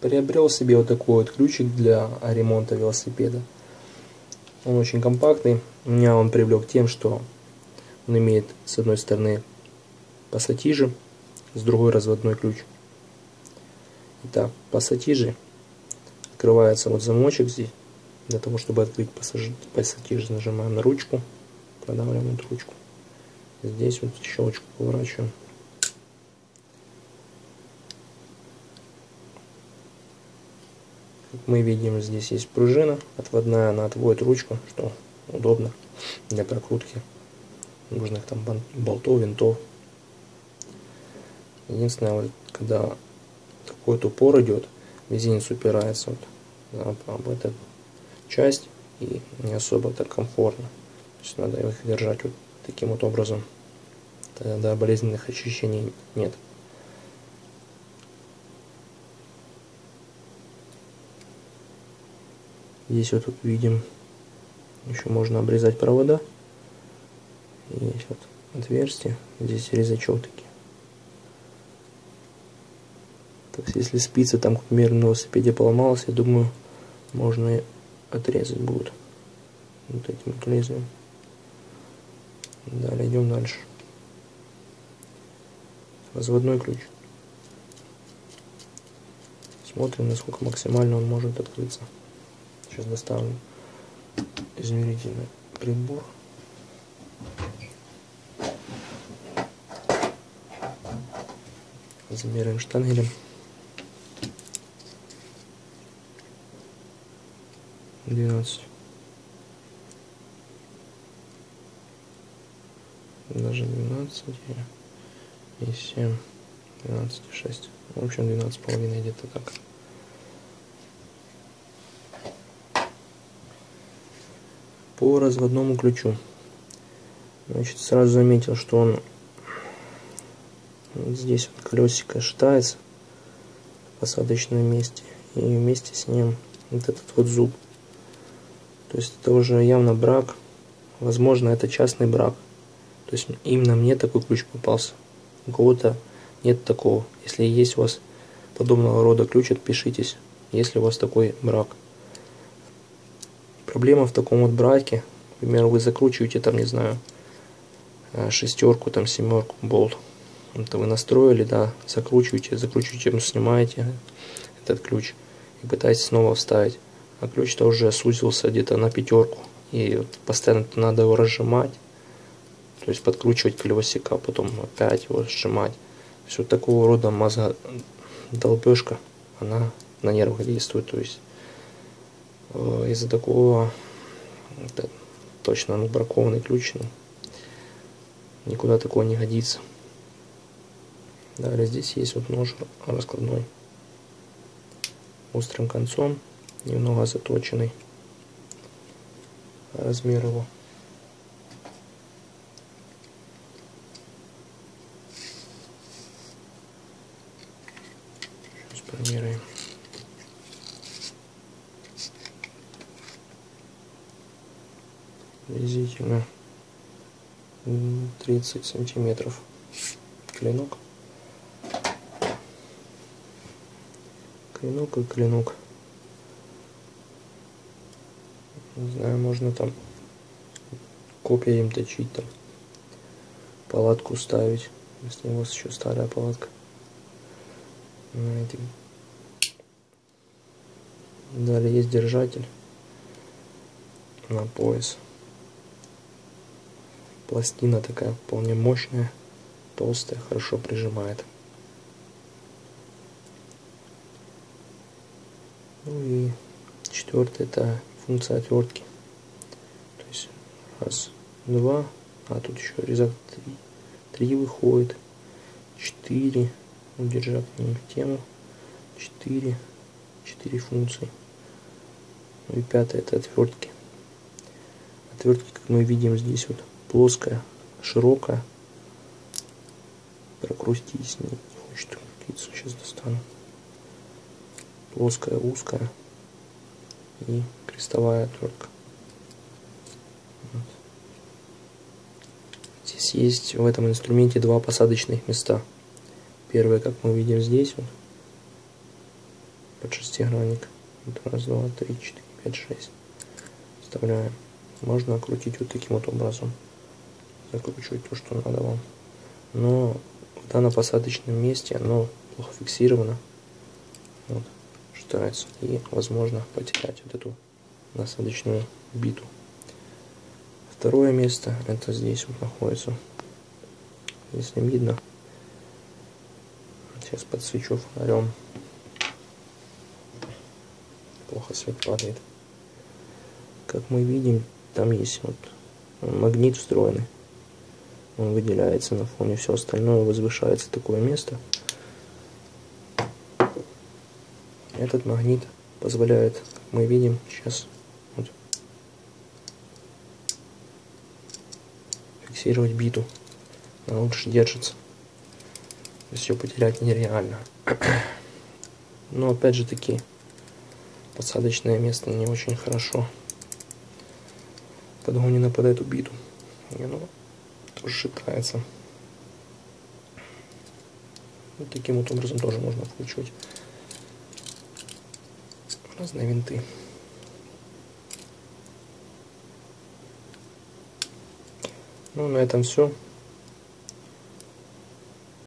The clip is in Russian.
Приобрел себе вот такой вот ключик для ремонта велосипеда. Он очень компактный. Меня он привлек тем, что он имеет с одной стороны пассатижи, с другой разводной ключ. Итак, пассатижи. Открывается вот замочек здесь. Для того, чтобы открыть пассатижи, нажимаем на ручку, продавливаем эту ручку. Здесь вот щелочку поворачиваем. Как мы видим, здесь есть пружина отводная, она отводит ручку, что удобно для прокрутки нужных там болтов, винтов. Единственное, вот, когда такой вот упор идет, мизинец упирается вот об эту часть, и не особо так комфортно. То есть надо их держать вот таким вот образом. Тогда болезненных ощущений нет. Здесь вот тут видим, еще можно обрезать провода. Есть вот отверстие, здесь резачок такие. Так, если спица там, к примеру, на велосипеде поломалась, я думаю, можно отрезать будет вот этим вот лезвием. Далее идем дальше. Разводной ключ. Смотрим, насколько максимально он может открыться. Сейчас доставлю измерительный прибор. Замеряем штангелем. 12. Даже 12 и 7, 12, 6. В общем, 12,5 где-то так. По разводному ключу. Значит, сразу заметил, что он вот здесь вот колесико шатается в посадочном месте. И вместе с ним вот этот вот зуб. То есть это уже явно брак. Возможно, это частный брак. То есть именно мне такой ключ попался. У кого-то нет такого. Если есть у вас подобного рода ключ, отпишитесь, если у вас такой брак. Проблема в таком вот браке. К примеру, вы закручиваете там, не знаю, шестерку, там семерку, болт. Это вы настроили, да, закручиваете, снимаете этот ключ и пытаетесь снова вставить. А ключ-то уже сузился где-то на пятерку. И вот постоянно надо его разжимать. То есть подкручивать колесико, а потом опять его сжимать. То есть вот такого рода мозгодолбежка, она на нервах действует. То есть из-за такого точно бракованный ключ, никуда такого не годится. Далее здесь есть вот нож раскладной, острым концом, немного заточенный. Размер его сейчас промеряем. Приблизительно 30 сантиметров клинок. Клинок и клинок. Не знаю, можно там копья им точить, там палатку ставить, если у вас еще старая палатка. Далее есть держатель на пояс. Пластина такая вполне мощная, толстая, хорошо прижимает. Ну и четвертое — это функция отвертки. То есть раз, два, а тут еще резак 3 выходит, 4, держак не в тему, 4 функции. Ну и пятое — это отвертки. Отвертки, как мы видим, здесь вот плоская, широкая. Прокрутить с ней не хочет крутиться, сейчас достану. Плоская, узкая и крестовая отвертка. Вот. Здесь есть в этом инструменте 2 посадочных места. Первое, как мы видим здесь, вот, под шестигранник. Вот раз, два, три, четыре, пять, шесть. Вставляем. Можно крутить вот таким вот образом. Закручивать то, что надо вам. Но в данном посадочном месте оно плохо фиксировано. Вот, считается. И возможно потерять вот эту насадочную биту. Второе место, это здесь вот находится. Здесь не видно. Сейчас подсвечу фонарем. Плохо свет падает. Как мы видим, там есть вот магнит встроенный. Он выделяется на фоне, все остальное возвышается такое место. Этот магнит позволяет, как мы видим сейчас, вот, фиксировать биту. Она лучше держится. То есть ее потерять нереально. Но опять же таки, посадочное место не очень хорошо подгонено под эту биту. И оно тоже шатается. Вот таким вот образом тоже можно вкручивать разные винты. Ну, на этом все.